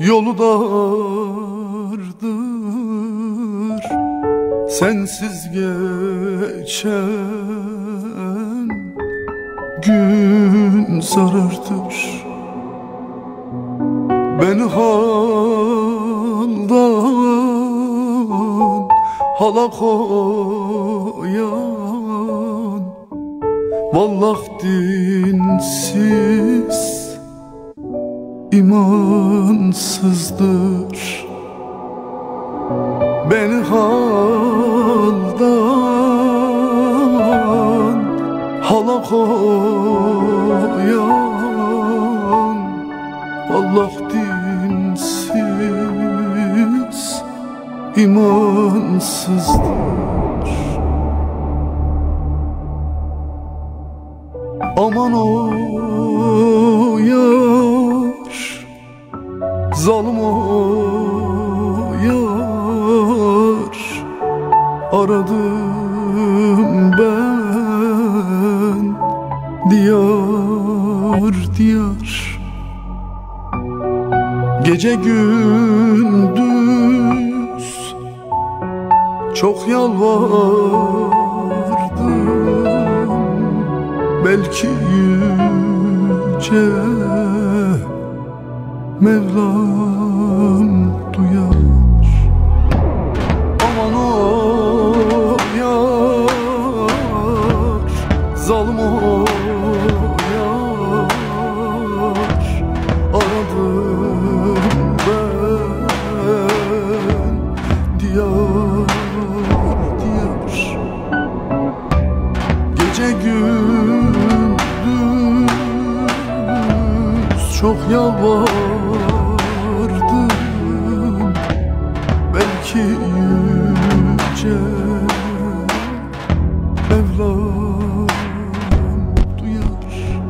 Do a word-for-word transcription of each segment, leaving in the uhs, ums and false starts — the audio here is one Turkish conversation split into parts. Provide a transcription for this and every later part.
Yolu dardır, sensiz geçen gün sarardır. Beni haldan hala koyan vallah dinsiz, imansızdır. Beni haldan hala koyan vallah dinsiz, imansızdır. Aman o yar, zalim o yar, aradım ben diyar diyar. Gece gündüz çok yalvardım, belki yüce Mevlam duyar. Aman o yar, zalim o yar, aradım ben diyar diyar. Gece gündüz çok yalvardım, belki yüce Mevlam duyar.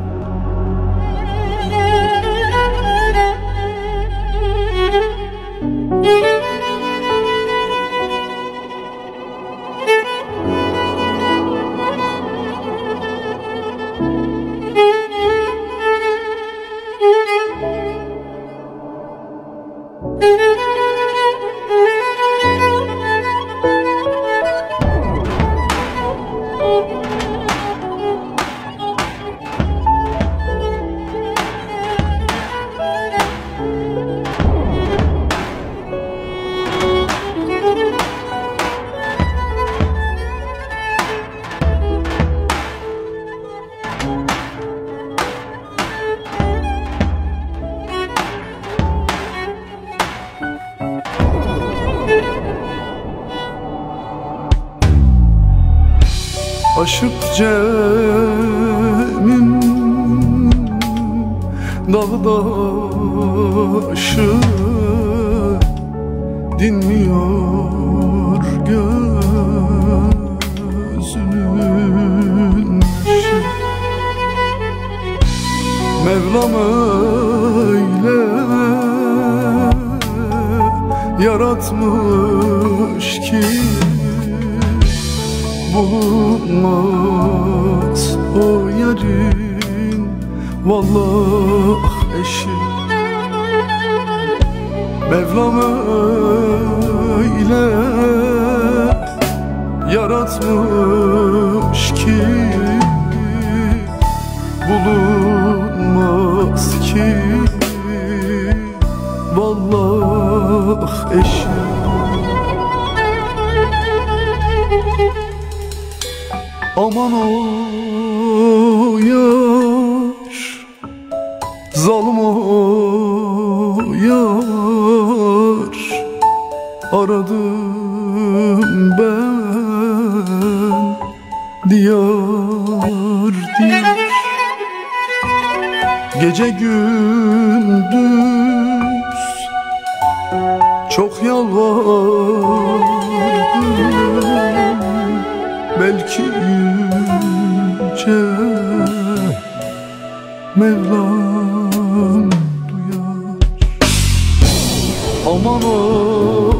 Aşık Cem'in dağdaşı dinmiyor gözünün yaşı. Mevlam öyle yaratmış ki bulunmaz o yarın vallah eşi. Mevlam öyle yaratmış ki bulunmaz ki vallah eşi. Aman o yar, zalim o yar, aradım ben diyar diyar. Gece gündüz çok yalvardım, belki yüce Mevlam duyar. Aman o